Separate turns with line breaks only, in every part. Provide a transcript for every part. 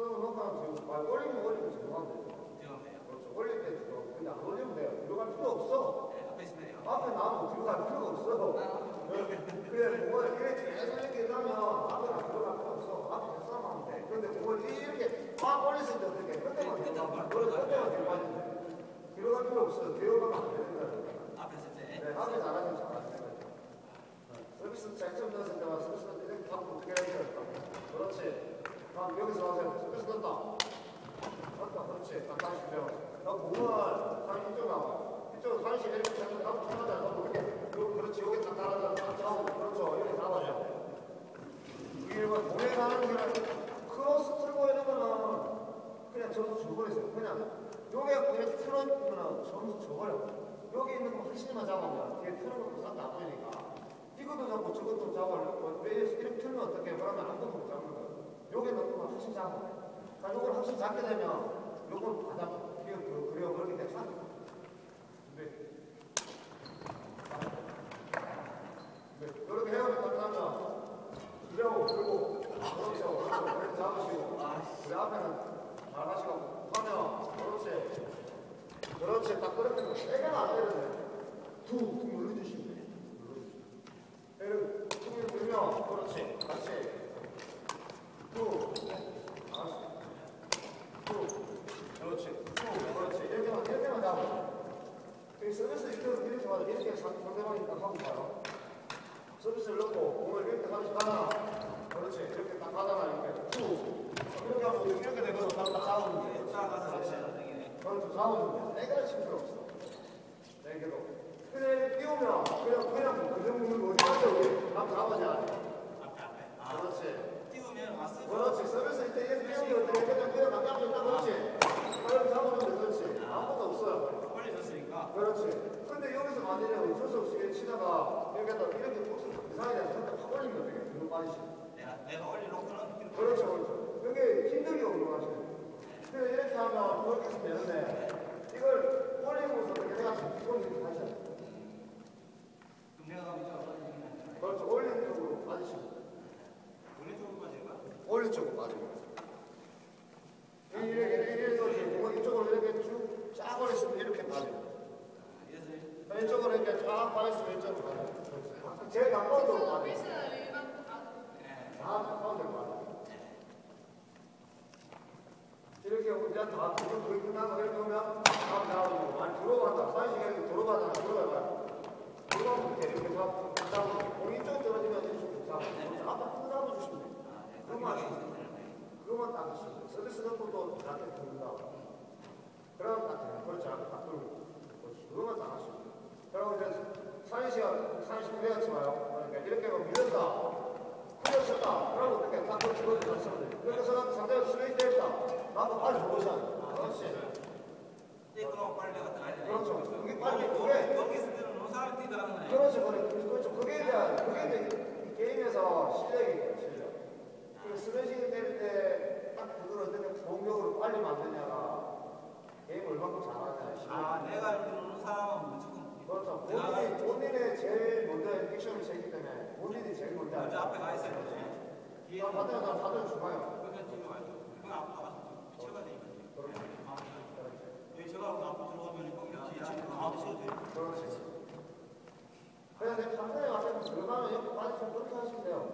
서브 놓고 올리면 들어가면 돼요. 그렇죠. 올릴 때 들어가고. 근데 안 올리면 돼요. 들어갈 필요 없어. 앞에 나오면 들어갈 필요가 없어. 그래, 공을 이렇게 가면 앞에 들어갈 필요 없어. 앞에 싸움 하면 돼. 근데 공을 이렇게 막 올렸을 때 어떻게 끝에만 들어가면 돼. 들어갈 필요 없어. 들어가면 안 된다.
앞에 있을 때.
네, 앞에 잘하면 잘하는 거예요. 서비스 잘점 넣었을 때만 서비스 이렇게 하고 어떻게 해야 될까? 그렇지. 다음 여기서 하세요. 서비스 넣었다. 넣었다. 그렇지. 딱 다시 배워. 나 공을 사람 이쪽 나와. 이쪽으로 다시 이렇게 잡고 나도 잡아줘야 돼. 이렇게. 그렇지. 여기 딱 달아줘. 딱 잡고. 그렇죠. 이렇게 잡아줘야 돼. 이게 뭐 공에 가는 길은 크로스 틀고 이런 거는 그냥 점수 줘버리세요. 그냥 여기에 공에 틀어주면 점수 줘버려. 여기 있는 거 확실히만 잡으면 뒤에 틀는 것도 싹 다 보이니까 이것도 잡고 저것도 잡으려고 이렇게 틀면 어떻게 그러면 아무것도 못 잡는 거예요. 여기 넣는 거 확실히 잡아야 돼. 자, 요걸 확실히 잡게 되면 요걸 다 잡고 그리고 그렇게 되면 싹 그렇게 해오면 끝나면 이러고 그리고 그렇죠. 그렇게 잡으시고 우리 앞에는 잘 하시고 하면 그렇지 딱 그렇게 세게는 안 되는데 툭 눌러주시면 돼요. 툭 누르면 그렇지 같이 툭 알았어 툭 그렇지 이렇게만 잡아. 서비스 이렇게 와서 이렇게 상대방이 딱 하고 가요. 서비스를 넣고 공을 이렇게 하면서 가잖아. 그렇지 이렇게 딱 가잖아. 이렇게 툭 이렇게 하고 이렇게 되고 딱 잡으면 돼. 그렇죠. 잡으면 돼. 내가 칠 필요 없어. 내게도 근데 띄우면 그냥 그 정도 어디 가서 우리 남 잡아줘야 돼. 그렇지
띄우면 왔어.
그렇지. 서비스 이때 이렇게 띄우면 어떻게 그냥 가까이 있다. 그렇지 빨리 잡으면 돼. 그렇지 아무것도 없어요.
걸려졌으니까.
그렇지. 근데 여기서 만약에 어쩔 수 없이 치다가 이렇게 복수 이상이 돼서 한테 확 올리면 어떻게 뒤로 빠지시.
내가 올려놓고는.
그렇죠. 여기 힘들게 올라가시네. 근데 이렇게 하면 그렇게 하시면 되는데 이걸 올리고서 어떻게 내가 지금 이렇게 하셔야 돼.
그럼 내가 가면 이쪽으로 빠지는 거
그렇죠. 올리는 쪽으로 빠지시고.
올린 쪽으로 빠질까?
올린 쪽으로 빠지고. 이렇게 공을 이쪽으로 이렇게 쭉 쫙 올렸으면 이렇게 빠지고. 왼쪽으로 이렇게 쫙 빠졌으면 왼쪽으로 빠지고. 제일 가까운 쪽으로 빠지고. 가까운 데로 빠지고. 이렇게 이제 다 거의 끝나고 이렇게 오면 다음 나오고 많이 들어간다. 사이즈가 이렇게 들어가잖아. 들어가면 이렇게 잡고 공이 쪽 떨어지면 이렇게 잡고 앞에 큰 잡아주시면 돼요. 그것만 딱 하시면 돼요. 서비스 넣고 또 낮게 들는다. 그러면 딱 돼요. 그렇지 않고 딱 들고. 그것만 딱 하시면 돼요. 그리고 이제 사이즈가 내려가지 마요. 그러니까 이렇게 하면 밀었다. 풀렸었다. 그러면 어떻게 딱 그렇게 넣었으면 돼요. 그렇게 해서 상대가 스트레이트 했다. 나도 빨리 보셔야 돼. 그렇지.
그럼 빨리 갔다 가야 돼.
그렇죠. 그게 빨리
여기 있을 때는 너무 사람이 뛰더라는 거야.
그렇죠. 그게 이 게임에서 실력이에요. 실력. 그 스매싱 때릴 때 딱 그걸 어떻게 공격으로 빨리 만드냐가 게임 얼마큼 잘하냐.
내가 알기로는 사람은 무조건.
그렇죠. 본인의 제일 먼저 액션을 채기 때문에 본인이 제일 먼저
앞에 가 있어야 돼.
뒤에 받으면 죽어요.
그러면 뒤로 가야죠. 그럼 앞으로 쳐가 되니까.
그렇죠.
여기 제가 앞으로 들어가면 거기 뒤에 치고 쳐도 돼.
그렇지. 그냥 내 판단에 와서 들어가면 옆에 빠지시면 그렇게 하시면 돼요.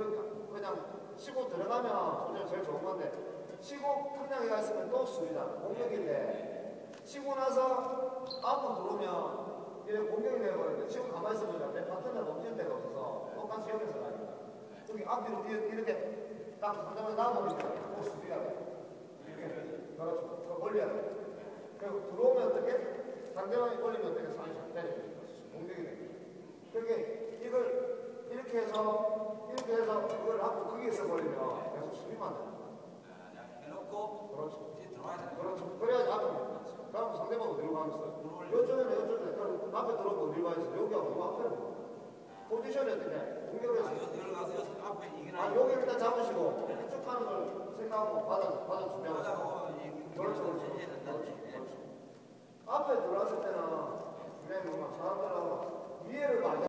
그냥 치고 들어가면 소리가 제일 좋은 건데 치고 그냥 가 있으면 또 수비다. 공격인데 치고 나서 앞으로 들어오면 이게 공격이 되어버리는데 치고 가만히 있으면 내 파트너가 넘치는 데가 없어서 똑같이 여기서 가니까 여기 앞뒤로 이렇게 딱 상대방이 나와버리면 또 수비가 돼. 이렇게 그렇죠. 더 멀리야 돼. 그리고 들어오면 어떻게 상대방이 올리면 어떻게 상이 잘 때리는 공격이 돼. 그게 이걸 이렇게 해서 그걸 하고 거기에 써버리면 계속 수비만 돼.
해놓고
그렇죠.
이제 들어와야 돼.
그렇죠. 그래야지 앞에 그럼 상대방 어디로 가겠어요? 요쪽에는 그럼 앞에 들어오면 어디로 가겠어요? 여기하고 이 앞에 포지션이 어떻게 공격을 해서
여기 가서 앞에 이게
여기 일단 잡으시고 쭉 가는 걸 생각하고 받아 준비하고 그렇죠. 앞에 들어왔을 때는 그냥 막 사람들하고 위에를 많이